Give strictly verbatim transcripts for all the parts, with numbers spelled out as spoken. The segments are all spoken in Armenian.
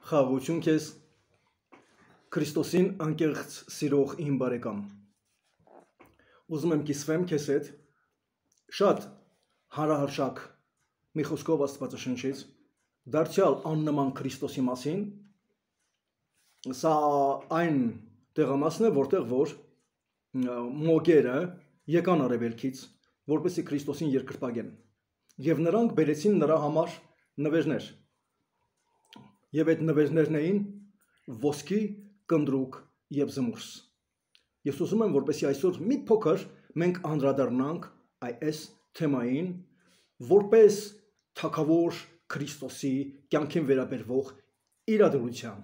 Խաղաղություն քեզ Քրիստոսին անկեղծ սիրող իմ բարեկամ։ Ուզում եմ կիսվեմ քեզ հետ շատ հարահարշակ մի խոսքով Աստվածաշնչից, դարձյալ աննման Քրիստոսի մասին։ Սա այն տեղամասն է, որտեղ որ մոգերը եկան արևելքից, որպեսզի Քրիստոսին երկրպագեն, եւ նրանք բերեցին նրա համար նվերներ։ Եվ այդ նվերներն էին ոսկի, կնդրուկ եւ զմուրս։ Ես ուզում եմ, որպեսզի այսօր մի փոքր մենք անդրադառնանք այս թեմային, որպես թագավոր Քրիստոսի կյանքին վերաբերվող իրադրության։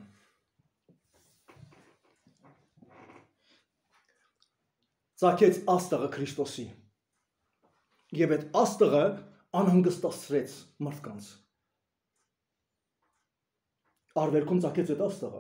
Ծագեց աստղը Քրիստոսի, եւ այդ աստղը անհանգստացրեց մարդկանց։ Արվերքում ծագեց այդ աստղը։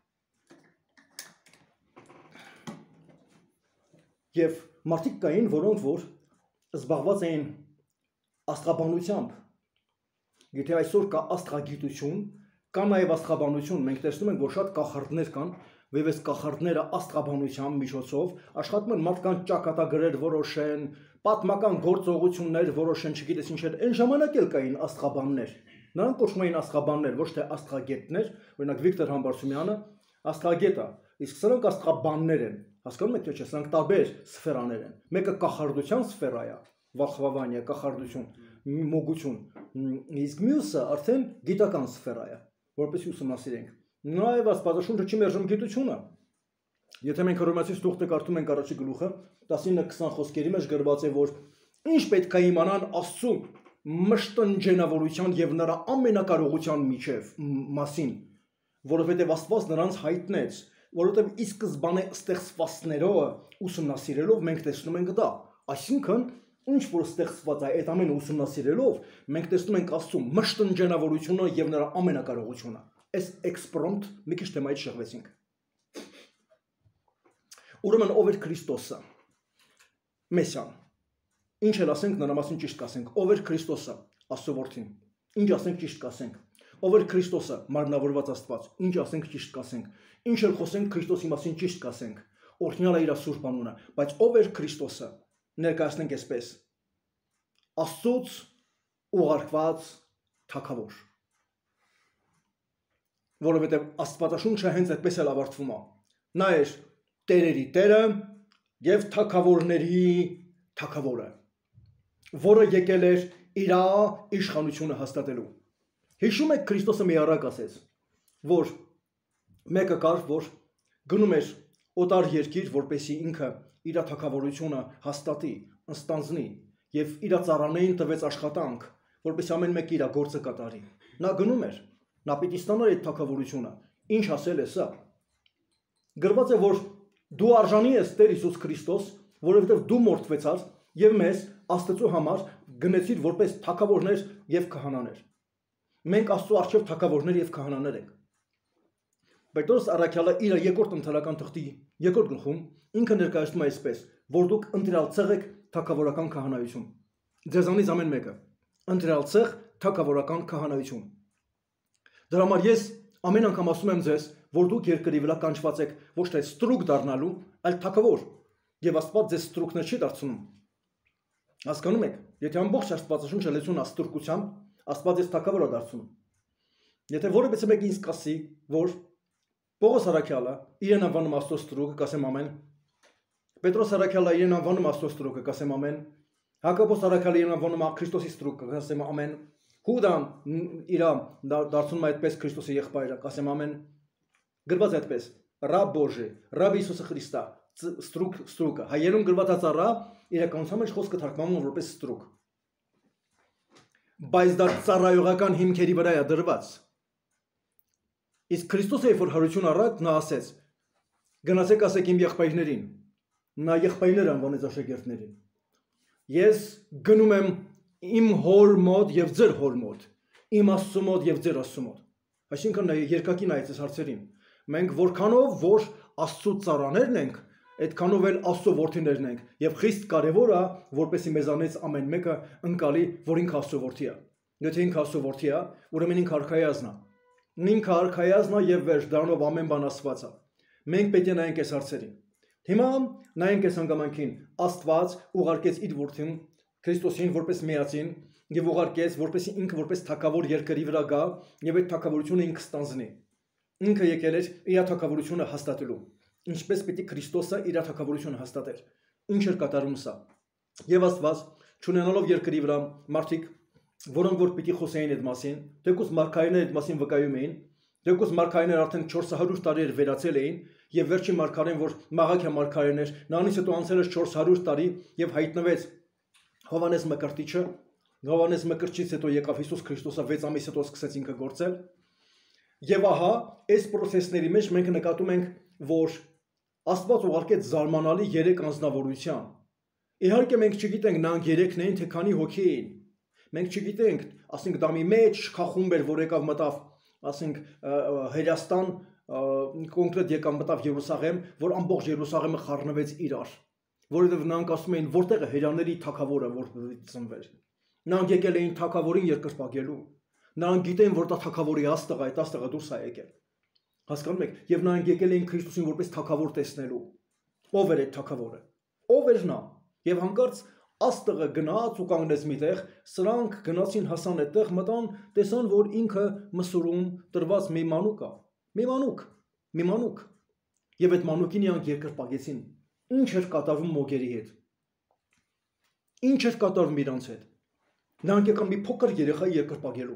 Եվ մարդիկ կային, որոնք որ զբաղված էին աստղաբանությամբ։ Եթե այսօր կա աստղագիտություն, կա նաև աստղաբանություն, մենք տեսնում ենք, որ շատ կախարդներ կան, եւ այս կախարդները աստղաբանության միջոցով աշխատում են մարդկանց ճակատագրեր որոշեն, պատմական գործողություններ որոշեն, չգիտես ինչեր։ Այն ժամանակ էլ կային աստղաբաններ։ Նրանք կոչվում էին աստղաբաններ, ոչ թե աստղագետներ, օրինակ Վիկտոր Համբարձումյանը աստղագետ է, իսկ սրանք աստղաբաններ են։ Հասկանում եք թե չէ, սրանք տարբեր սֆերաներ են։ Մեկը կախարդության սֆերա է, վախվավանիա, կախարդություն, մոգություն, իսկ մյուսը արդեն գիտական սֆերա է, որպեսզի ուսումնասիրենք։ Նաև Աստվածաշունչը չի մերժում գիտությունը։ Եթե մենք Հռոմեացիս թուղթը կարդում ենք առաջի գլուխը, տասինը քսան խոսքերի մեջ գրված է, որ ինչ պետք է իմանան Աստծու մշտնջենավորության եւ նրա ամենակարողության միջև մասին, որովհետեւ Աստված նրանց հայտնեց, որովհետեւ ի սկզբանե ստեղծվածներով ուսումնասիրելով մենք տեսնում ենք դա, այսինքն ինչ որ ստեղծված է, այդ ամենը ուսումնասիրելով մենք տեսնում ենք Աստծու մշտնջենավորությունը եւ նրա ամենակարողությունը։ Այս էքսպրոմտ մի քիչ թեմայից շեղվեցինք։ Ուրեմն ով էր Քրիստոսը։ Մեսիան։ Ինչ էլ ասենք, նրա մասին ճիշտ կասենք։ Ով էր Քրիստոսը, Աստծո որդին։ Ինչ ասենք, ճիշտ կասենք։ Ով էր Քրիստոսը, մարմնավորված Աստված։ Ինչ ասենք, ճիշտ կասենք։ Ինչ էլ խոսենք Քրիստոսի մասին, ճիշտ կասենք։ Օրհնյալ է իր սուրբ անունը, բայց ով էր Քրիստոսը։ Ներկայացնենք այսպես. Աստծոց ուղարկված թագավոր։ Որովհետև Աստվածաշունչը հենց այդպես էլ ավարտվում է։ Նա էր տերերի տերը եւ թագավորների թագավորը, որը եկել էր իր իշխանությունը հաստատելու։ Հիշում եք Քրիստոսը մի առակ ասեց, որ մեկը կար, որ գնում էր օտար երկիր, որպեսզի ինքը իր թագավորությունը հաստատի, ստանձնի եւ իր ծառաներին տվեց աշխատանք, որպեսզի ամեն մեկը իր գործը կատարի։ Նա գնում էր, նա պիտի ստանար այդ թագավորությունը։ Ինչ ասել է սա։ Գրված է, որ դու արժանի ես Տեր Հիսուս Քրիստոս, որովհետև դու մորթվեցար եւ մեզ Աստծո համար գնեցիր որպես թագավորներ եւ քահանաներ։ Մենք Աստծո առջև թագավորներ եւ քահանաներ ենք։ Պետրոս առաքյալը իր երկրորդ ընթերական թղթի երկրորդ գլխում ինքը ներկայացնում է այսպես, որ դուք ընտրյալ ցեղ եք թագավորական քահանայություն։ Ձեզանից ամեն մեկը ընտրյալ ցեղ թագավորական քահանայություն։ Դրա համար ես ամեն անգամ ասում եմ ձեզ, որ դուք երկրի վրա կանչված եք ոչ թե ստրուկ դառնալու, այլ թագավոր, եւ Աստված ձեզ ստրուկներ չի դարձնում։ Հասկանում եք, եթե ամբողջ Աստվածաշունչը լեցուն աստրուկությամբ, Աստված ձեզ թագավոր է դարձնում։ Եթե որևէ մեկ ինձ կասի, որ Պողոս առաքյալը իրեն անվանում Աստծո ստրուկը, կասեմ ամեն։ Պետրոս առաքյալը իրեն անվանում Աստծո ստրուկը, կասեմ ամեն։ Հակոբոս առաքյալը իրեն անվանում Քրիստոսի ստրուկը, կասեմ ամեն։ Հուդան իր դարձնում է այդպես Քրիստոսի եղբայրը, կասեմ ամեն։ Գրված այդպես. Ռաբ Բոժի, Ռաբ Հիսուսը Քրիստա, ստրուկ ստրուկը։ Հայերեն գրված է ծառա, իրականության մեջ խոսքը թարգմանվում է որպես ստրուկ։ Բայց դա ծառայողական հիմքերի վրա է դրված։ Իսկ Քրիստոսը երբ որ հարություն առավ, նա ասեց. գնացեք ասեք իմ եղբայրներին։ Նա եղբայրներ անվանեց աշակերտներին։ Ես գնում եմ իմ հոր մոտ եւ ձեր հոր մոտ, իմ Աստծո մոտ եւ ձեր Աստծո մոտ։ Այսինքն երկակի նայեց այս հարցերին։ Մենք որքանով որ Աստծո ծառաներն ենք, այդքանով էլ Աստծո որդիներն ենք, եւ խիստ կարեւոր է, որպեսզի մեզանից ամեն մեկը ընկալի, որ ինքը Աստծո որդի է։ Եթե ինքը Աստծո որդի է, ուրեմն ինքը արքայազն է։ Ինքը արքայազնա եւ վերջ, դրանով ամեն բան ասված է։ Մենք պետք է նայենք այս հարցերին։ Հիմա նայենք այս հանգամանքին, Աստված ուղարկեց իր որդին Քրիստոսին որպես միածին եւ ուղարկեց, որպեսզի ինքը որպես թագավոր երկրի վրա գա եւ այդ թագավորությունը ինքը ստանձնի։ Ինքը եկել էր իր թագավորությունը հաստատելու։ Ինչպես պիտի Քրիստոսը իր թագավորությունը հաստատեր։ Ինչ էր կատարում սա։ Եվ Աստված, չունենալով երկրի վրա մարդիկ, որոնք որ պիտի խոսեին այդ մասին, թեկուզ մարգարեները այդ մասին վկայում էին, թեկուզ մարգարեները արդեն չորս հարյուր տարի էր վերացել էին, եւ վերջին մարգարեն, որ Մաղաքիա մարգարեն էր, նրանից հետո անցել էր չորս հարյուր տարի եւ հայտնվեց Հովանես Մկրտիչը, Հովանես Մկրտիչից հետո եկավ Հիսուս Քրիստոսը վեց ամիս հետո սկսեց ինքը գործել։ Եվ ահա, այս process-ների մեջ մենք նկատում ենք, որ Աստված ուղարկեց զարմանալի երեք անձնավորության։ Իհարկե մենք չգիտենք նրանք երեքն էին, թե քանի հոգի էին։ Մենք չգիտենք, ասենք դա մի մեծ շքախումբ էր, որ եկավ մտավ, ասենք Հերաստան, կոնկրետ եկավ մտավ Երուսաղեմ, որ ամբողջ Երուսաղեմը խառնվեց իրար, որովհետև նրանք ասում էին, որտեղ է հերաների թագավորը, որ ծնվեր։ Նրանք եկել էին թագավորին երկրպագելու։ Նրանք գիտեն, որ դա թագավորի աստղ է, այդ աստղը դուրս է եկել։ Հասկանում եք, եւ նրանք եկել էին Քրիստոսին որպես թագավոր տեսնելու։ Ո՞վ էր այդ թագավորը։ Ո՞վ էր նա։ Եվ հանկարծ աստղը գնաց ու կանգնեց միտեղ, սրանք գնացին հասան այդտեղ, մտան, տեսան, որ ինքը Մսուրում տրված մի մանուկ է։ Մի մանուկ, մի մանուկ։ Եվ այդ մանուկին իրանք երկրպագեցին։ Ինչ էր կատարվում մոգերի հետ։ Ինչ էր կատարվում իրանց հետ։ Նրանք եկան մի փոքր երեխա երկրպագելու։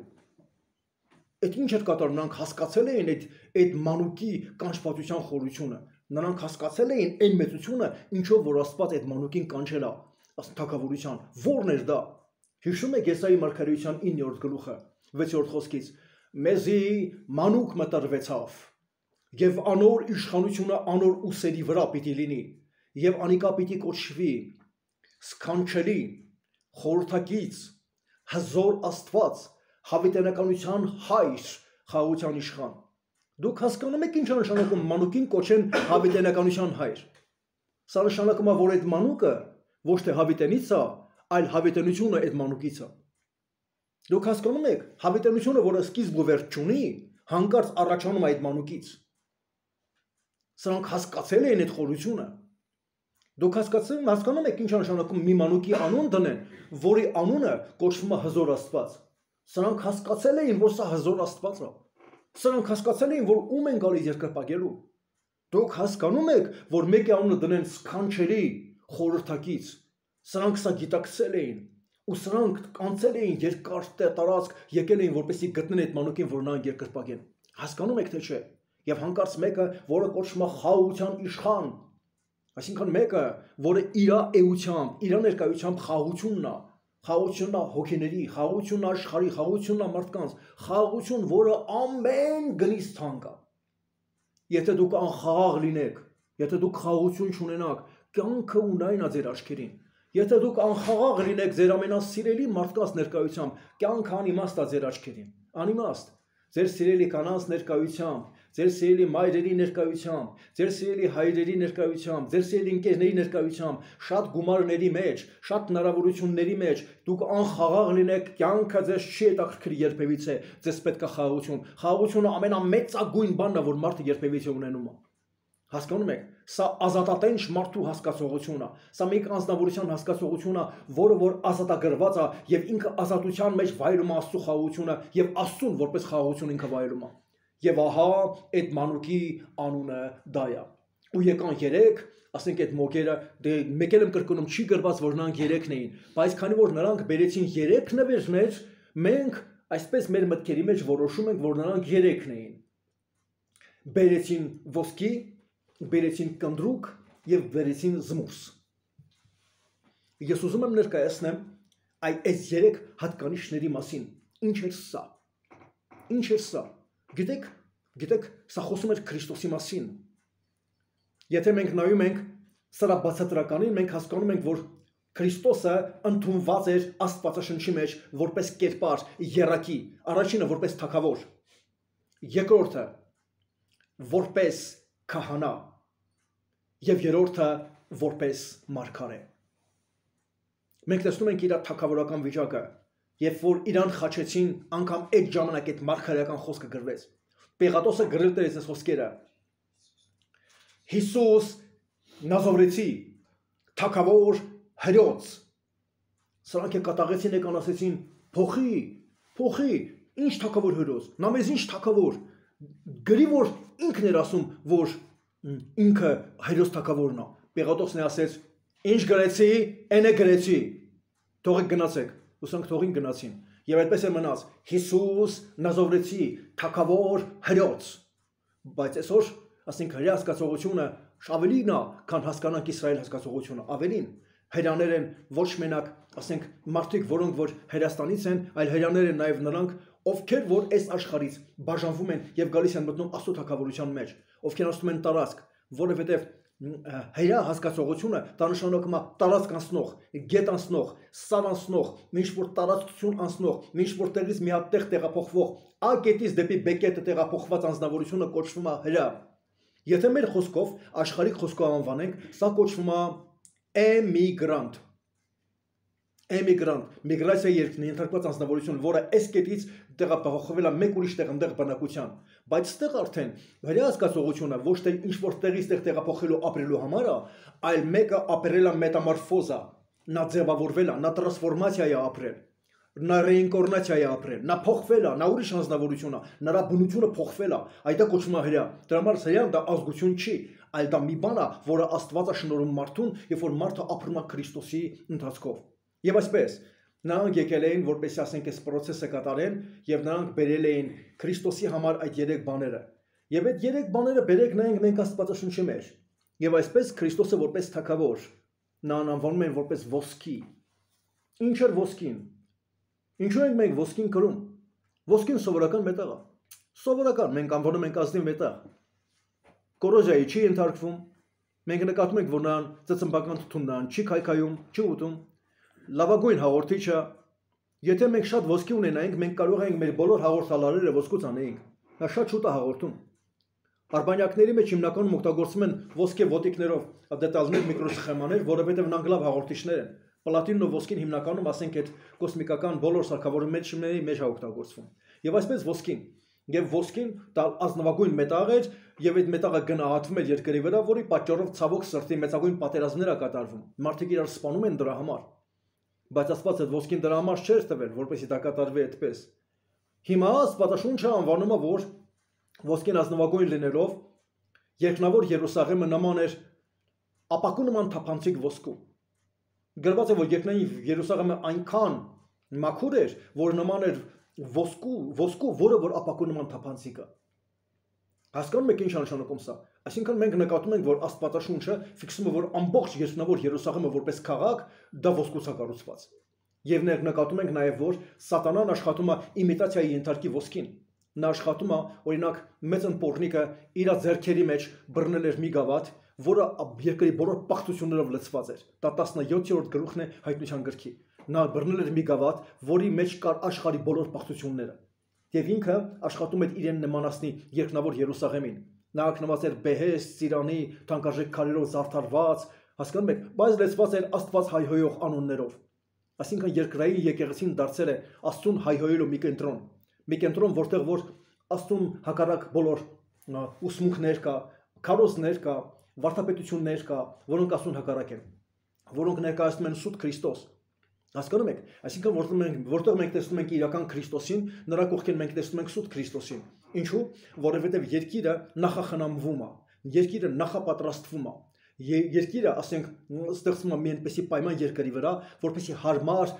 Այդ ինչ էր կատարում, նրանք հասկացել էին այդ այդ մանուկի կանչվածության խորությունը։ Նրանք հասկացել էին այն մեծությունը, ինչով որ Աստված այդ մանուկին կանչել է թագավորության։ Որն էր դա։ Հիշում եք Եսայի մարգարեության իններորդ գլուխը, վեցերորդ խոսքից։ Մեզի մանուկ մտրվեցավ, եւ անոր իշխանությունը անոր ուսերի վրա պիտի լինի, եւ անիկա պիտի կոչվի սքանչելի, խորհրդակից, հզոր Աստված, հավիտենականության հայր, խաղաղության իշխան։ Դուք հասկանում եք ինչ է նշանակում մանուկին կոչեն հավիտենականության հայր։ Սա նշանակում է, որ այդ մանուկը ոչ թե հավիտենից է, այլ հավիտենությունը այդ մանուկից է։ Դուք հասկանում եք, հավիտենությունը, որը սկիզբ ու վերջ չունի, հանկարծ առաջանում է այդ մանուկից։ Սրանք հասկացել էին այդ խորությունը։ Դուք հասկացել հասկանում եք ինչ է նշանակում մի մանուկի անուն դնեն, որի անունը կոչվում է հզոր Աստված։ Սրանք հասկացել էին, որ սա հզոր Աստված է։ Սրանք հասկացել էին, որ ում են գալիս երկրպագելու։ Դուք հասկանում եք, որ մեկի անունը դնեն սքանչելի, խորհրդակից։ Սրանք սա գիտակցել էին, ու սրանք կանցել էին երկար տարածք, եկել էին որպեսզի գտնեն այդ մանուկին, որ նրանք երկրպագեն։ Հասկանում եք թե չէ։ Եվ հանկարծ մեկը, որը կոչվում է խաղաղության իշխան, այսինքն մեկը, որը իր էությամբ, իր ներկայությամբ խաղաղությունն է, խաղաղությունն է հոգիների, խաղաղությունն է աշխարհի, խաղաղությունն է մարդկանց, խաղաղություն, որը ամեն գնից թանկ է։ Եթե դուք անխաղաղ լինեք, եթե դուք խաղաղություն չունենաք, կյանքը ունայն է ձեր աչքերին։ Եթե դուք անխաղաղ լինեք ձեր ամենասիրելի մարդկանց ներկայությամբ, կյանքը անիմաստ է ձեր աչքերին։ Անիմաստ։ Ձեր սիրելի կանանց ներկայությամբ, ձեր սիրելի մայրերի ներկայությամբ, ձեր սիրելի հայրերի ներկայությամբ, ձեր սիրելի ընկերների ներկայությամբ, շատ գումարների մեջ, շատ հնարավորությունների մեջ դուք անխաղաղ լինեք, կյանքը ձեզ չի հետաքրքրի երբևիցե, ձեզ պետք է խաղաղություն։ Խաղաղությունը ամենամեծագույն բանն է, որ մարդը երբևիցե ունենում է։ Հասկանում եք, սա ազատատենչ մարդու հասկացողություն է, սա մեկ անձնավորության հասկացողություն է, որը որ ազատագրված է եւ ինքը ազատության մեջ վայելում է Աստծո խաղաղությունը եւ Աստծուն որպես խաղաղություն ինքը վայելում է։ Եվ ահա այդ մանուկի անունը դա է։ Ու եկան երեք, ասենք այդ մոգերը, դե մեկ էլ եմ կրկնում, չի գրված, որ նրանք երեքն էին, բայց քանի որ նրանք բերեցին երեք նվերներ, մենք այսպես մեր մտքերի մեջ որոշում ենք, որ նրանք երեքն էին։ Բերեցին ոսկի, բերեցին կնդրուկ եւ բերեցին զմուրս։ Ես ուզում եմ ներկայացնեմ այդ այս երեք հատկանիշների մասին։ Ինչ է սա։ Ինչ է սա։ Գիտեք, գիտեք, սա խոսում է Քրիստոսի մասին։ Եթե մենք նայում ենք սրա բացատրականին, մենք հասկանում ենք, որ Քրիստոսը ընդունված էր Աստվածաշնչի մեջ որպես կերպար, եռակի, առաջինը որպես թագավոր, երկրորդը որպես քահանա եւ երրորդը որպես մարգարե։ Մենք տեսնում ենք իր թագավորական վիճակը, երբ որ իրան խաչեցին, անգամ այդ ժամանակ այդ մարգարեական խոսքը գրվեց։ Պեղատոսը գրել էր այս խոսքերը։ Հիսուս Նազարեթի թագավոր հրոց։ Սրանք կատաղեցին եկան ասեցին փոխի, փոխի, ինչ թագավոր հրոց։ Նա մեզ ինչ թագավոր։ Գրի որ ինքն էր ասում, որ ինքը հրոց թագավորն է։ Պեղատոսն է ասեց, ինչ գրեցի, այն է գրեցի։ Թողեք գնացեք։ Ուսանք թողին գնացին։ Եվ այդպես է մնաց Հիսուս Նազարեթի թագավոր հրոց։ Բայց այսօր, ասենք հրեա հասկացողությունը ավելին է, քան հասկանանք Իսրայել հասկացողությունը, ավելին։ Հրեաներ են ոչ մենակ, ասենք մարդիկ, որոնք որ Հրեաստանից են, այլ հրեաներ են նաև նրանք, ովքեր որ այս աշխարհից բաժանվում են եւ գալիս են մտնում Աստծո թագավորության մեջ, ովքեր ասում են տարածք, որովհետեւ հրեա հասկացողությունը դա նշանակում է տարածք անցնող, գետ անցնող, սար անցնող, ինչ որ տարածություն անցնող, ինչ որ տեղից մի հատ տեղ տեղափոխվող, A կետից դեպի B կետը տեղափոխված անձնավորությունը կոչվում է հրեա։ Եթե մեր խոսքով, աշխարհիկ խոսքով անվանենք, սա կոչվում է էմիգրանտ։ Էմիգրանտ, միգրացիա երկրի ենթարկված անձնավորություն, որը այս կետից տեղափոխվել է մեկ ուրիշ տեղ ընդեղ բնակության, բայց ստեղ արդեն հրեա հասկացողությունը ոչ թե ինչ որ տեղից տեղ տեղափոխելու ապրելու համար է, այլ մեկը ապրել է մետամորֆոզա, նա ձևավորվել է, նա տրանսֆորմացիա է ապրել, նա ռեինկարնացիա է ապրել, նա փոխվել է, նա ուրիշ անձնավորություն է, նրա բնությունը փոխվել է, այդ է կոչվում է հրեա։ Դրա համար հրեան դա ազգություն չի, այլ դա մի բան է, որը Աստված է շնորհում մարդուն, երբ որ մարդը ապրում է Քրիստոսի ընթացքով։ Եվ այսպես, նրանք եկել էին, որպեսզի ասենք այս process-ը կատարեն, եւ նրանք բերել էին Քրիստոսի համար այդ երեք բաները։ Եվ այդ երեք բաները բերեք նայենք մենք Աստվածաշունչի մեջ։ Եվ այսպես Քրիստոսը որպես թագավոր, նա անվանում են որպես ոսկի։ Ինչ էր ոսկին։ Ինչու ենք մենք ոսկին կրում։ Ոսկին սովորական մետաղ է։ Սովորական մենք անվանում ենք ազնիվ մետաղ։ Կորոզիայի չի ենթարկվում։ Մենք նկատում ենք, որ նրան ծծմբական թթուն նրան չի քայքայում, չի ուտում։ Լավագույն հաղորդիչը, եթե մենք շատ ոսկի ունենայինք, մենք կարող ենք մեր բոլոր հաղորդալարերը ոսկուց անեինք։ Նա շատ շուտ է հաղորդում։ Արբանյակների մեջ հիմնականում օգտագործում են ոսկե ոտիկներով դետալներ, միկրոսխեմաներ, որովհետև նրանք լավ հաղորդիչներ են։ Պլատինն ու ոսկին հիմնականում, ասենք, այդ կոսմիկական բոլոր սարքավորումների մեջ է օգտագործվում։ Եվ այսպես ոսկին, եւ ոսկին դա ազնվագույն մետաղ էր, եւ այդ մետաղը գնահատվում էր երկրի վրա, որի պատճառով ցավոք սրտի մեծագույն պատերազմներ է կատարվում։ Մարդիկ իրար սպանում են դրա համար։ Բայց Աստված այդ ոսկին դրա համար չէր տվել, որպեսզի դա կատարվի այդպես։ Հիմա Աստվածաշունչը անվանում է, որ ոսկին ազնվագույն լինելով երկնավոր Երուսաղեմը նման էր ապակու նման թափանցիկ ոսկու։ Գրված է, որ երկնային Երուսաղեմը այնքան մաքուր էր, որ նման էր ոսկու, ոսկու, որը որ ապակու նման թափանցիկ է։ Հասկանում եք ինչ նշանակում սա։ Այսինքն մենք նկատում ենք, որ Աստվածաշունչը ֆիքսում է, որ ամբողջ երկնավոր Երուսաղեմը որպես քաղաք դա ոսկուց է կառուցված։ Եվ մենք նկատում ենք նաև, որ Սատանան աշխատում է իմիտացիայի ենթարկի ոսկին։ Նա աշխատում է, օրինակ, մեծ ընտորնիկը իր ձեռքերի մեջ բռնել էր մի գավաթ, որը երկրի բոլոր պաղտություններով լցված էր։ Դա տասնյոթերորդ գլուխն է Հայտնության գրքի։ Նա բռնել էր մի գավաթ, որի մեջ կար աշխարհի բոլոր պաղտությունները։ Եվ ինքը աշխատում էր իրեն նմանացնի երկնավոր Երուսաղեմին։ Նա ակնված էր բեհեստ, ծիրանի, թանկարժեք քարերով զարդարված, հասկանում եք, բայց լեցված էր Աստված հայհոյող անուններով։ Այսինքն երկրային եկեղեցին դարձել է Աստծուն հայհոյելու մի կենտրոն, մի կենտրոն, որտեղ որ Աստծուն հակառակ բոլոր ուսմունքներ կա, քարոզներ կա, վարդապետություններ կա, որոնք Աստծուն հակառակ են, որոնք ներկայացնում են սուտ Քրիստոս։ Հասկանում եք, այսինքն որտեղ մենք որտեղ մենք տեսնում ենք իրական Քրիստոսին, նրա կողքին մենք տեսնում ենք սուտ Քրիստոսին։ Ինչու՞, որովհետև երկիրը նախախնամվում է, երկիրը նախապատրաստվում է։ Երկիրը, ասենք, ստեղծվում է մի այնպեսի պայման երկրի վրա, որպեսզի հարմար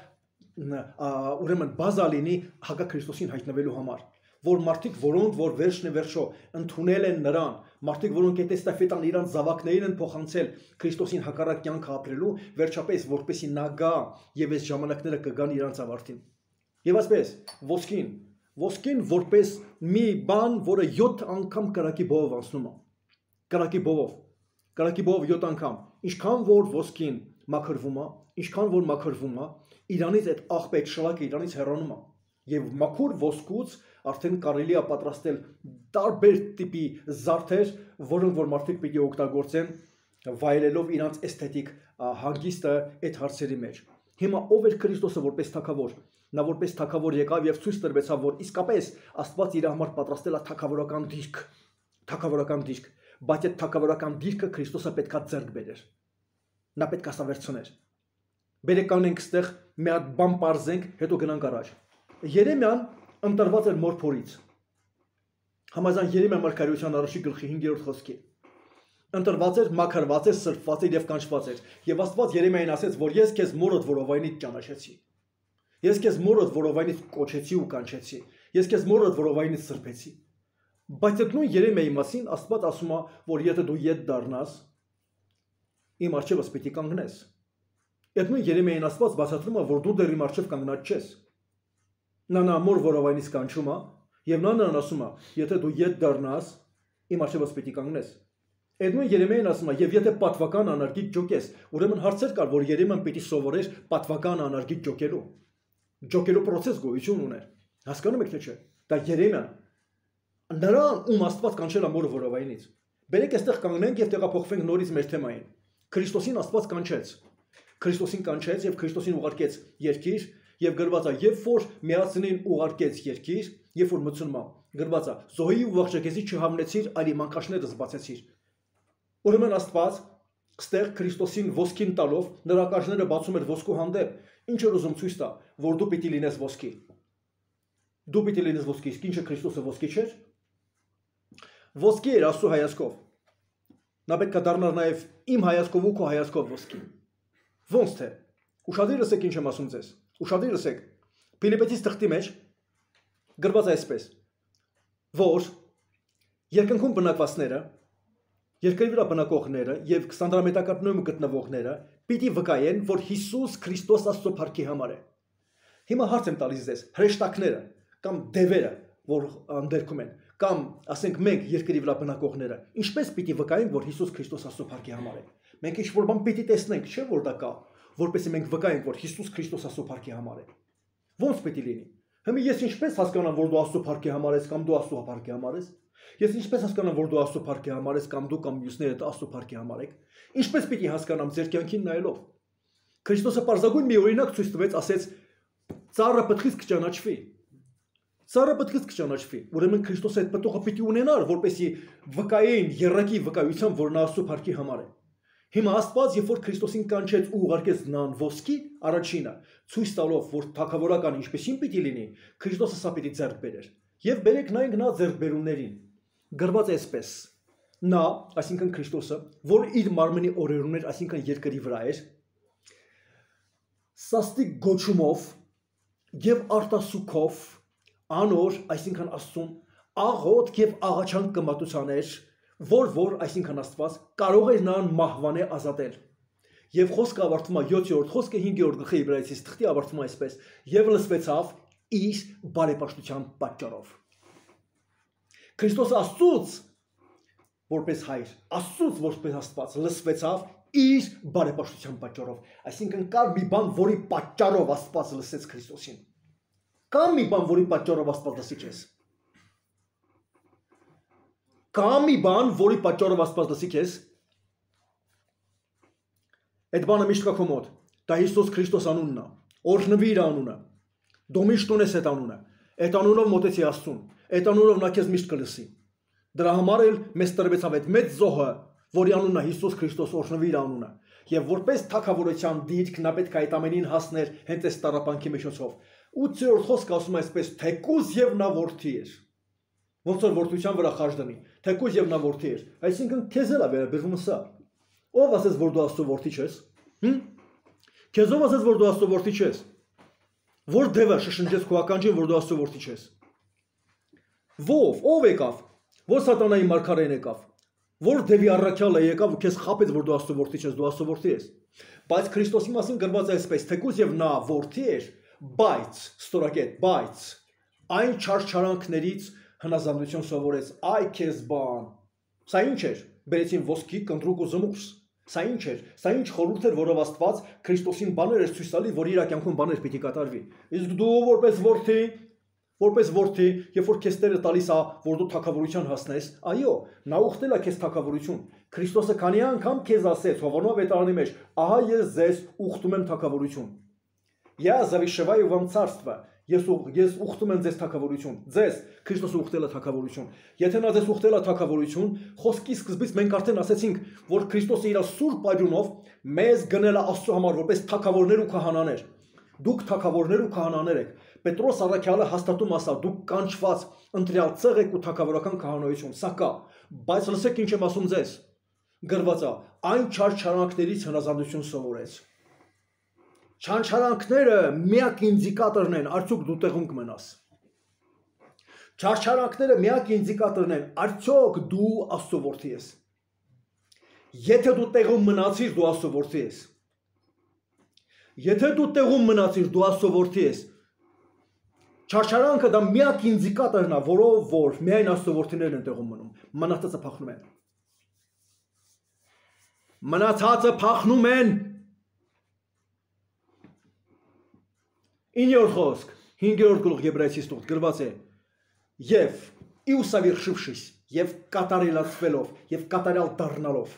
ուրեմն բազա լինի հակաքրիստոսին հայտնվելու համար, որ մարդիկ, որոնք որ վերջն է վերջո ընդունել են նրան, մարդիկ, որոնք այդ էստաֆետան իրանց զավակներին են փոխանցել Քրիստոսին հակառակ կյանք ապրելու, վերջապես որպեսզի նա գա եւ այս ժամանակները կգան իրանց ավարտին։ Եվ այսպես ոսկին, ոսկին որպես մի բան, որը յոթ անգամ կրակի բովով անցնում է։ Կրակի բովով, կրակի բովով յոթ անգամ, ինչքան որ ոսկին մաքրվում է, ինչքան որ մաքրվում է, իրանից այդ աղբը, այդ շլակը իրանից հեռանում է։ Եվ մաքուր ոսկուց արդեն կարելի է պատրաստել տարբեր տիպի զարդեր, որոնք որ մարդիկ պիտի օգտագործեն վայելելով իրանց էսթետիկ հանգիստը այդ հարցերի մեջ։ Հիմա ով էր Քրիստոսը որպես թագավոր։ նա որպես թագավոր եկավ եւ ցույց տրվեցավ, որ իսկապես Աստված իր համար պատրաստել է թագավորական դիրք, թագավորական դիրք, բայց այդ թագավորական դիրքը Քրիստոսը պետքա ձեռք բերեր։ Նա պետք է սավերցներ։ Բերեք կանենք ստեղ մի հատ բան բարձենք, հետո գնանք առաջ։ Երեմիան ընտրված էր մոր փորից։ Համաձայն Երեմիա մարգարեության առաջի գլխի հինգերորդ խոսքի։ Ընտրված էր, մաքրված էր, սրբված էր եւ կանչված էր։ Եվ Աստված Երեմիային ասեց, որ ես քեզ մորդ որովայնից ճանաչեցի։ Ես քեզ մորդ որովայնից կոչեցի ու կանչեցի։ Ես քեզ մորդ որովայնից սրբեցի։ Բայց այդ նույն Երեմիայի մասին Աստված ասում է, որ եթե դու ետ դառնաս, իմ առջևս պիտի կանգնես։ Այդ նույն Երեմիային Աստված բացատրում է, որ դու դեռ իմ առջև կանգնած չես։ Նա նա մոր որովայնից կանչում է, եւ նա նրան ասում է, եթե դու ետ դառնաս, իմ առջևս պիտի կանգնես։ Այդ նույն Երեմիային ասում է, եւ եթե պատվական անարգիտ ջոկես, ուրեմն հարցեր կար, որ Երեմիան պիտի սովորեր պատվական անարգիտ ջոկելու։ Ջոկելու process գոյություն ուներ։ Հասկանում եք թե չէ։ Դա Երեմիան նրան ում Աստված կանչել է մոր որովայնից։ Բերեք այստեղ կանգնենք եւ տեղափոխվենք նորից մեր թեմային։ Քրիստոսին Աստված կանչեց։ Քրիստոսին կանչեց եւ Քրիստոսին ուղարկեց երկիր եւ գրված է, երբ որ միացնին ուղարկեց երկիր, երբ որ մցնում է, գրված է, զոհի ու ողջակեզի չհամնեցիր, այլ իմ անկաշները զբացեցիր։ Ուրեմն Աստված ստեղ Քրիստոսին ոսկին տալով նրա ակաշները բացում էր ոսկու հանդեպ, ինչ էր ուզում ցույց տա, որ դու պիտի լինես ոսկի։ Դու պիտի լինես ոսկի, իսկ ինչը Քրիստոսը ոսկի չէր։ Ոսկի էր Աստծո հայացքով։ Նա պետք է դառնար նաև իմ հայացքով ու քո հայացքով ոսկի։ Ոնց թե։ Ուշադիր լսեք ինչ եմ ասում ձեզ։ Ուշադիր լսեք։ Փիլիպպեցիս թղթի մեջ գրված է այսպես, որ երկնքում բնակվածները, երկրի վրա բնակողները եւ քսանդրամետակապներում գտնվողները պիտի վկայեն, որ Հիսուս Քրիստոս Աստծո փառքի համար է։ Հիմա հարց եմ տալիս ձեզ, հրեշտակները կամ դևերը, որ անդերքում են, կամ ասենք մենք երկրի վրա բնակողները, ինչպես պիտի վկայենք, որ Հիսուս Քրիստոս Աստծո փառքի համար է։ Մենք ինչ-որ բան պիտի տեսնենք, չէ՞ որ դա կա, որպեսզի մենք վկայենք, որ Հիսուս Քրիստոս Աստծո փառքի համար է։ Ոնց պիտի լինի։ Հիմա ես ինչպես հասկանամ, որ դու Աստծո փառքի համար ես կամ դու Աստծո փառքի համար ես։ Ես ինչպես հասկանամ, որ դու Աստծո փառքի համար ես կամ դու կամ մյուսները Աստծո փառքի համար եք։ Ինչպես պիտի հասկանամ ձեր կյանքին նայելով։ Քրիստոսը պարզագույն մի օրինակ ցույց տվեց, ասեց. Ծառը պտղից կճանաչվի։ Ծառը պտղից կճանաչվի։ Ուրեմն Քրիստոսը այդ պտուղը պիտի ունենար, որպեսզի վկայեն երրակի վկայությամբ, որ նա Աստծո փառքի համար է։ Հիմա Աստված, երբ որ Քրիստոսին կանչեց ու ուղարկեց նրան ոսկի, առաջինը ցույց տալով, որ թագավորական ինչպեսին պիտի լինի, Քրիստոսը սա պիտի ձեռք բերեր։ Եվ բերեք նայենք նա ձեռքբերումներին։ Գրված է այսպես. նա, այսինքն Քրիստոսը, որ իր մարմնի օրերուն էր, այսինքն երկրի վրա էր, սաստիկ գոչումով եւ արտասուքով անոր, այսինքն Աստծուն, աղոտ եւ աղաչանք կմատուցաներ, որ որ, այսինքն Աստված, կարող էր նրան մահվանե ազատել։ Եվ խոսքը ավարտվում է յոթերորդ խոսքը հինգերորդ գլխի Եբրայեցիս թղթի ավարտվում է այսպես. եւ լսվեցավ իր բարեպաշտության պատճառով։ Քրիստոս Աստծուց որպես հայր, Աստծուց որպես Աստված լսվեցավ իր բարեպաշտության պատճառով։ Այսինքն կար մի բան, որի պատճառով Աստված լսեց Քրիստոսին։ Կա մի բան, որի պատճառով Աստված լսի քեզ։ Կա մի բան, որի պատճառով Աստված լսի քեզ։ Այդ բանը միշտ կա քո մոտ։ Դա Հիսուս Քրիստոս անունն է։ Օրհնվի իր անունը։ Դու միշտ ունես այդ անունը։ Այդ անունով մոտեցի Աստծուն։ Այդ անունով նա քեզ միշտ կլսի։ Դրա համար էլ մեզ տրվեցավ այդ մեծ զոհը, որի անունն է Հիսուս Քրիստոս, օրհնվի իր անունը։ Եվ որպես թագավորության դիրք նա պետք է այդ ամենին հասներ հենց այս տառապանքի միջոցով։ ութերորդ խոսքը ասում է այսպես. թեկուզ եւ նա որդի էր։ Ոնց որ որդության վրա խաշ դնի։ Թեկուզ եւ նա որդի էր։ Այսինքն քեզ էլ է վերաբերվում սա։ Ով ասես, որ դու Աստծո որդի ես։ Հմ։ Քեզ ով ասես, որ դու Աստծո որդի ես։ Որ դևը շշնջեց քո ականջին, որ դու Աստծո որդի ես։ Ո՞վ, ով եկավ։ Որ սատանայի մարգարեն եկավ։ Որ դևի առաքյալը եկավ ու քեզ խաբեց, որ դու Աստծո որդի ես, դու Աստծո որդի ես։ Բայց Քրիստոսի մասին գրված է այսպես. թեկուզ եւ նա որդի էր, բայց ստորակետ, բայց այն չարչարանքներից հնազանդություն սովորեց, այ քեզ բան։ Սա ինչ էր։ Բերեցին ոսկի, կնդրուկ ու զմուռս։ Սա ինչ էր։ Սա ինչ խորհուրդ էր, որով Աստված Քրիստոսին բաներ էր ցույց տալի, որ իր կյանքում բաներ պիտի կատարվի։ Իսկ դու որպես որդի, որպես որդի, երբ որ քեզ Տերը տալիս է, որ դու թագավորության հասնես, այո, նա ուխտել է քեզ թագավորություն։ Քրիստոսը քանի անգամ քեզ ասեց Հովաննով վետարանի մեջ, ահա ես ձեզ ուխտում եմ թագավորություն։ Я завещеваю вам царство. Ես ես ուխտում եմ ձեզ թագավորություն, ձեզ Քրիստոսը ուխտել է թագավորություն։ Եթե նա ձեզ ուխտել է թագավորություն, խոսքի սկզբից մենք արդեն ասացինք, որ Քրիստոսը իր սուրբ արյունով մեզ գնել է Աստծո համար որպես թագավորներ ու քահանաներ։ Դուք թագավորներ ու քահանաներ եք։ Պետրոս առաքյալը հաստատում ասա, դուք կանչված ընտրյալ ցեղ եք ու թագավորական քահանայություն, սակա, բայց լսեք ինչ եմ ասում ձեզ։ Գրված է, այն չարչարանքներից հնազանդություն սովորեց։ Չարչարանքները միակ ինդիկատորն են, արդյոք դու տեղում կմնաս։ Չարչարանքները միակ ինդիկատորն են, արդյոք դու Աստծո որդի ես։ Եթե դու տեղում մնացիր, դու Աստծո որդի ես։ Եթե դու տեղում մնացիր, դու Աստծո որդի ես։ Չարչարանքը դա միակ ինդիկատորն է, որով որ միայն Աստծո որդիներն են տեղում մնում։ Մնացածը փախնում են։ Մնացածը փախնում են։ Ինյոր խոսք, հինգերորդ գլուխ Եբրայեցիս տող գրված է. Եվ и усовершившись, եւ կատարելացվելով, եւ կատարյալ դառնալով,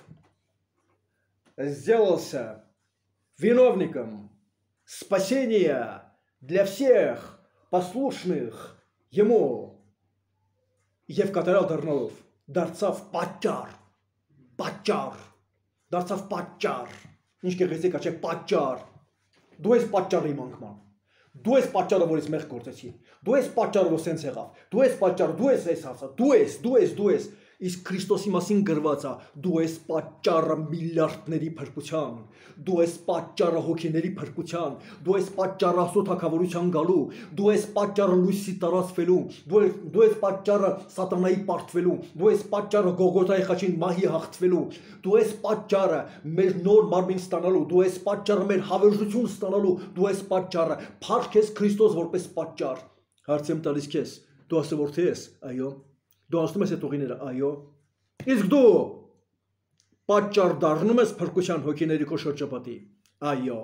сделался виновником спасения для всех послушных ему. Եվ կատարյալ դառնալով, դարձավ պատճառ, պատճառ, դարձավ պատճառ, ինչ գեղեցիկ է, պատճառ, դու ես պատճառը իմ անկման, դու ես պատճառը, որ ես մեղք գործեցի, դու ես պատճառը, որ սենց եղավ, դու ես պատճառը, դու ես այս հարցը, դու ես, դու ես, դու ես, իսկ Քրիստոսի մասին գրված է, դու ես պատճառը միլիարդների փրկության, դու ես պատճառը հոգիների փրկության, դու ես պատճառը Աստծո թագավորության գալու, դու ես պատճառը լույսի տարածվելու, դու ես դու ես պատճառը սատանայի պարտվելու, դու ես պատճառը Գողգոթայի խաչին մահի հաղթվելու, դու ես պատճառը մեր նոր մարմին ստանալու, դու ես պատճառը մեր հավերժություն ստանալու, դու ես պատճառը, փառք ես Քրիստոս որպես պատճառ։ Հարց եմ տալիս քեզ, դու Աստծո որդի ես, այո։ Դու ասում ես այդ ուղիները, այո։ Իսկ դու պատճառ դառնում ես փրկության հոգիների քո շրջապատի, այո։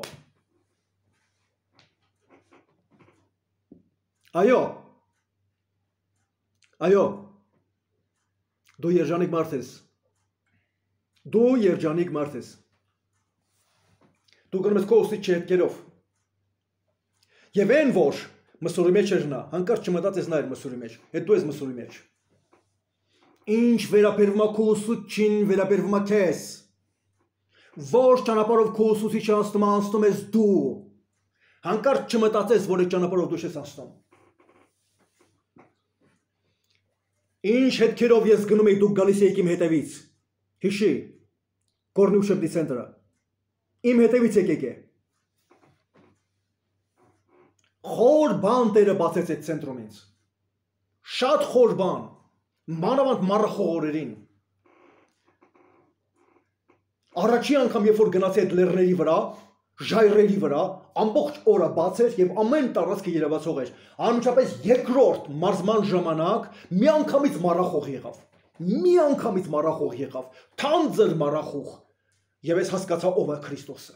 Այո։ Այո։ Դու երջանիկ մարդ ես։ Դու երջանիկ մարդ ես։ Դու գնում ես քո ուսի չհետքերով։ Եվ այն որ մսուրի մեջ էր նա, հանկարծ չմտածես նա էր մսուրի մեջ, հետ դու ես մսուրի մեջ։ Ինչ վերաբերվում է քո ուսուցչին, վերաբերվում է քեզ։ Որ ճանապարհով քո ուսուցիչը անցնում է, անցնում ես դու։ Հանկարծ չմտածես, որ այդ ճանապարհով դու ես անցնում։ Ինչ հետքերով ես գնում եի, դուք գալիս եք իմ հետևից։ Հիշի, Կորնի ուշեբդի ցենտրը։ Իմ հետևից եկեք է։ Խոր բան Տերը բացեց այդ ցենտրումից։ Շատ խոր բան։ Մանավանդ մառախողորերին։ Առաջի անգամ երբ որ գնացի այդ լեռների վրա, ժայռերի վրա, ամբողջ օրը բաց էր եւ ամեն տարածքը երևացող էր։ Անմիջապես երկրորդ մարզման ժամանակ մի անգամից մառախող եղավ։ Մի անգամից մառախող եղավ, թանձր մառախող։ Եվ ես հասկացա ով է Քրիստոսը։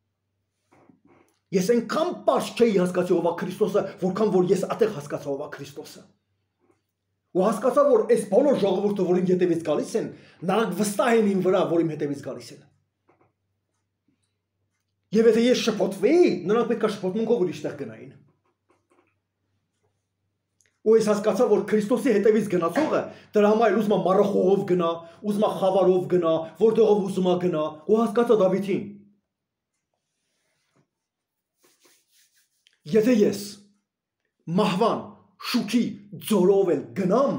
Ես այնքան պարզ չէի հասկացի ով է Քրիստոսը, որքան որ ես այդտեղ հասկացա ով է Քրիստոսը։ Ու հասկացա, որ այս բոլոր ժողովուրդը, որ իմ հետևից գալիս են, նրանք վստահ են իմ վրա, որ իմ հետևից գալիս են։ Եվ եթե ես շփոթվեի, նրանք պետք է շփոթմունքով ուրիշ տեղ գնային։ Ու ես հասկացա, որ Քրիստոսի հետևից գնացողը դրա համար ուզում է մառախողով գնա, ուզում է խավարով գնա, որտեղով ուզում է գնա, ու հասկացա Դավիթին։ Եթե ես մահվան շուքի ձորով էլ գնամ,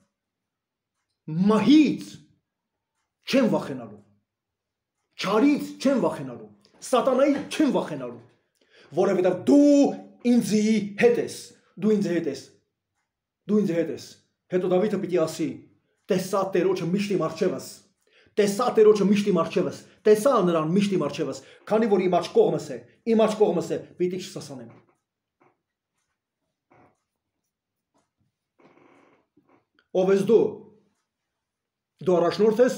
մահից չեմ վախենալու, չարից չեմ վախենալու, սատանայից չեմ վախենալու, որովհետև դու ինձի հետ ես, դու ինձ հետ ես, դու ինձ հետ ես, հետո Դավիթը պիտի ասի, տեսա Տերոջը միշտ իմ առջևս, տեսա Տերոջը միշտ իմ առջևս, տեսա նրան միշտ իմ առջևս, քանի որ իմ աջ կողմս է, իմ աջ կողմս է, պիտի չսասանեմ։ Ով ես դու, դու առաջնորդ ես,